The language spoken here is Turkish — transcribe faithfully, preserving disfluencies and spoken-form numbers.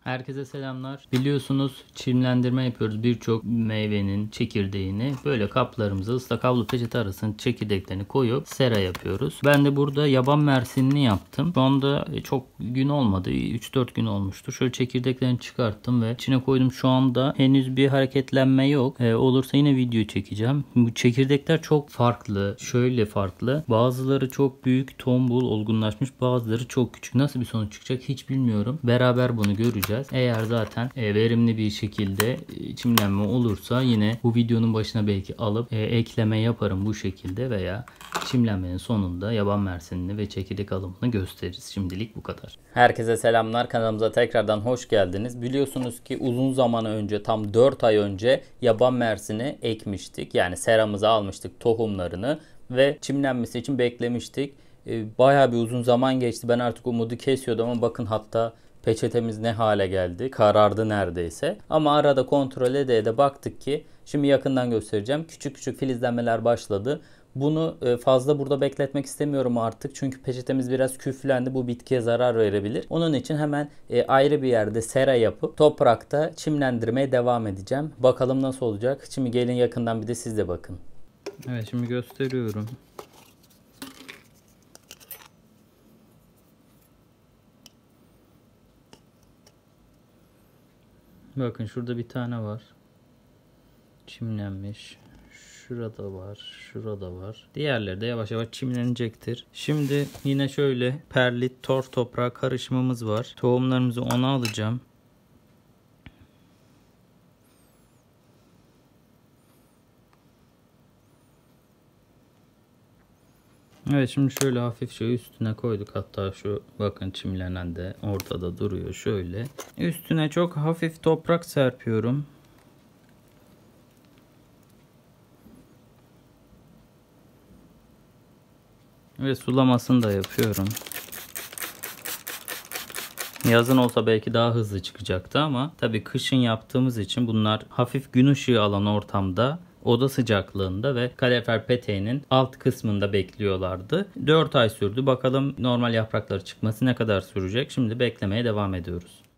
Herkese selamlar. Biliyorsunuz çimlendirme yapıyoruz. Birçok meyvenin çekirdeğini böyle kaplarımıza ıslak havlu peçete arasına çekirdeklerini koyup sera yapıyoruz. Ben de burada yaban mersinini yaptım. Şu anda çok gün olmadı. üç dört gün olmuştu. Şöyle çekirdeklerini çıkarttım ve içine koydum. Şu anda henüz bir hareketlenme yok. Ee, olursa yine video çekeceğim. Bu çekirdekler çok farklı. Şöyle farklı. Bazıları çok büyük, tombul, olgunlaşmış. Bazıları çok küçük. Nasıl bir sonuç çıkacak hiç bilmiyorum. Beraber bunu göreceğiz. Eğer zaten e, verimli bir şekilde e, çimlenme olursa yine bu videonun başına belki alıp e, ekleme yaparım bu şekilde veya çimlenmenin sonunda yaban mersinini ve çekirdek alımını gösteririz. Şimdilik bu kadar. Herkese selamlar. Kanalımıza tekrardan hoş geldiniz. Biliyorsunuz ki uzun zaman önce, tam dört ay önce yaban mersini ekmiştik. Yani seramıza almıştık tohumlarını ve çimlenmesi için beklemiştik. E, bayağı bir uzun zaman geçti. Ben artık umudu kesiyordum ama bakın hatta peçetemiz ne hale geldi. Karardı neredeyse. Ama arada kontrol ede ede baktık ki şimdi yakından göstereceğim. Küçük küçük filizlenmeler başladı. Bunu fazla burada bekletmek istemiyorum artık. Çünkü peçetemiz biraz küflendi. Bu bitkiye zarar verebilir. Onun için hemen ayrı bir yerde sera yapıp toprakta çimlendirmeye devam edeceğim. Bakalım nasıl olacak. Şimdi gelin yakından bir de siz de bakın. Evet, şimdi gösteriyorum. Bakın şurada bir tane var. Çimlenmiş. Şurada var. Şurada var. Diğerleri de yavaş yavaş çimlenecektir. Şimdi yine şöyle perlit torf toprağı karışımımız var. Tohumlarımızı ona alacağım. Evet, şimdi şöyle hafifçe üstüne koyduk. Hatta şu bakın çimlenen de ortada duruyor şöyle. Üstüne çok hafif toprak serpiyorum. Ve sulamasını da yapıyorum. Yazın olsa belki daha hızlı çıkacaktı ama tabii kışın yaptığımız için bunlar hafif gün ışığı alan ortamda, oda sıcaklığında ve kalorifer peteğinin alt kısmında bekliyorlardı. dört ay sürdü. Bakalım normal yaprakları çıkması ne kadar sürecek? Şimdi beklemeye devam ediyoruz.